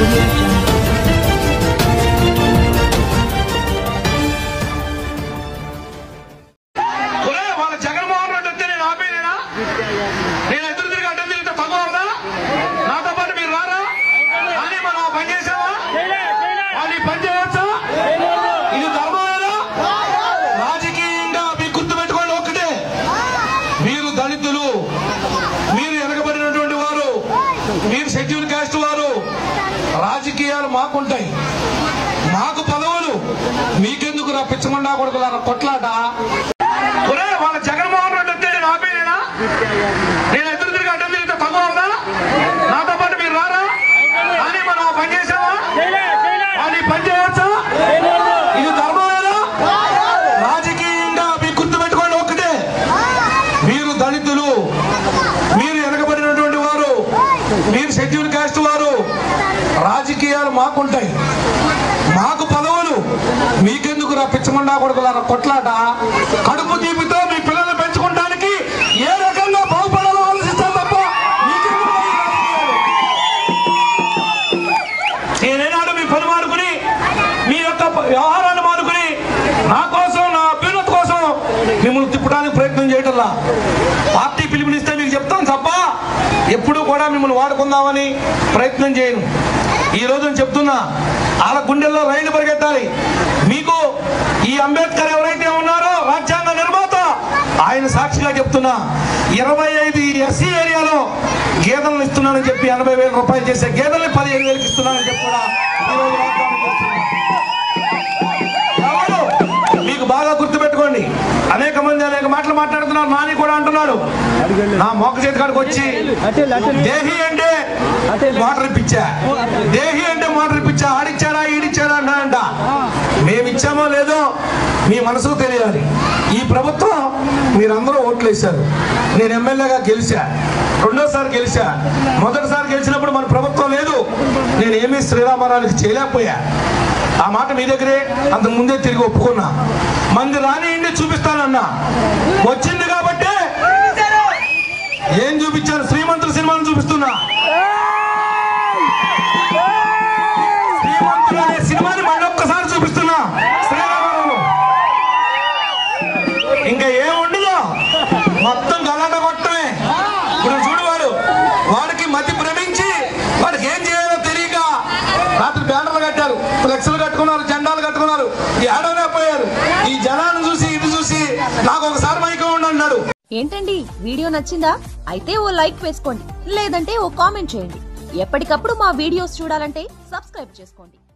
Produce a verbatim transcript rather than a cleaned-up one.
రాజకీయాలు మాకుంటాయి, మాకు పదవులు మీకెందుకు రా పిచ్చమండా కొడుకులారా కొట్లాట. వాళ్ళ జగన్మోహన్ రెడ్డి వస్తే నేను ఆపేనా? నేను ఎదురు తిరిగి అడ్డం తిరిగితే తక్కువ అవుదా? నాతో పాటు మీరు రారా అని మనం పని చేసావా? వాళ్ళు ఈ పని చేయవచ్చా? ఇది ధర్మమేనా? రాజకీయంగా మీకు గుర్తు పెట్టుకోండి ఒక్కటే, మీరు దళితులు, మీరు వెనకబడినటువంటి వారు, మీరు షెడ్యూల్ కాస్ట్ వారు. రాజకీయాలు మాకుంటాయి, మాకు పదవులు మీకెందుకు రా పిచ్చమండా కొడుకులారా కొట్లాట. కడుపు తీపితో మీ పిల్లలు పెంచుకోవడానికి ఏ రకంగా బాగుపడాలో ఆలోచిస్తారు తప్ప నేనేనాడు మీ పని మానుకుని మీ యొక్క వ్యవహారాన్ని మానుకుని నా కోసం, నా అభ్యున్నతి కోసం మిమ్మల్ని తిప్పడానికి ప్రయత్నం చేయటంలా. పార్టీ పిలుపునిస్తే మీకు చెప్తాను తప్ప ఎప్పుడు కూడా మిమ్మల్ని వాడుకుందామని ప్రయత్నం చేయను. ఈ రోజు చెప్తున్నా, వాళ్ళ గుండెల్లో రైలు పరిగెత్తాలి. మీకు ఈ అంబేద్కర్ ఎవరైతే ఉన్నారో రాజ్యాంగ నిర్మాత, ఆయన సాక్షిగా చెప్తున్నా, ఇరవై ఐదు ఎస్సీ ఏరియాలో గేదెలను ఇస్తున్నానని చెప్పి ఎనభై వేల రూపాయలు చేసే గేదెల్ని పదిహేను వేలకు ఇస్తున్నానని చెప్పి కూడా ఈరోజు వాగ్దానం చేస్తున్నా. ఎవరు మీకు బాగా గుర్తుపెట్టుకోండి, అనేక మంది అనేక మాటలు మాట్లాడుతున్నారు. నాని కూడా అంటున్నాడు, నా మోక చేతి కాడికి వచ్చి దేహి అంటే మోటార్ ఇప్పించా, దేహి అంటే మోటార్ ఇప్పించా, ఆడిచ్చారా ఈడిచ్చారా అన్నాడంట. మేము ఇచ్చామో లేదో మీ మనసుకు తెలియాలి. ఈ ప్రభుత్వం మీరందరూ ఓట్లు వేశారు, నేను ఎమ్మెల్యేగా గెలిచా, రెండోసారి గెలిచా. మొదటిసారి గెలిచినప్పుడు మన ప్రభుత్వం లేదు, నేను ఏమీ శ్రీరామారానికి చేయలేకపోయా. ఆ మాట మీ దగ్గరే అంతకు ముందే తిరిగి ఒప్పుకున్నా. మంది రానియండి చూపిస్తానన్నా, వచ్చింది కాబట్టి ఏం చూపించాను? శ్రీమంతుల సినిమాను చూపిస్తున్నా. శ్రీమంతులు అనే సినిమాని మళ్ళీ ఒక్కసారి చూపిస్తున్నా శ్రీరామారావు. ఇంకా ఏం ఉండదు, మొత్తం గలాట కొట్టమే. ఇప్పుడు చూడవాడు, వాడికి మతి భ్రమించి వాడికి ఏం చేయాలో తెలియక రాత్రి బ్యానర్లు కట్టారు, ఫ్లెక్స్లు కట్టుకున్నారు, జెండాలు కట్టుకున్నారు, ఏడవనే పోయారు. ఈ జనాన్ని చూసి ఇది చూసి నాకు ఒకసారి మైకం ఉండి అన్నాడు. ఏంటండి వీడియో నచ్చిందా? అయితే ఓ లైక్ వేసుకోండి, లేదంటే ఓ కామెంట్ చేయండి. ఎప్పటికప్పుడు మా వీడియోస్ చూడాలంటే సబ్స్క్రైబ్ చేసుకోండి.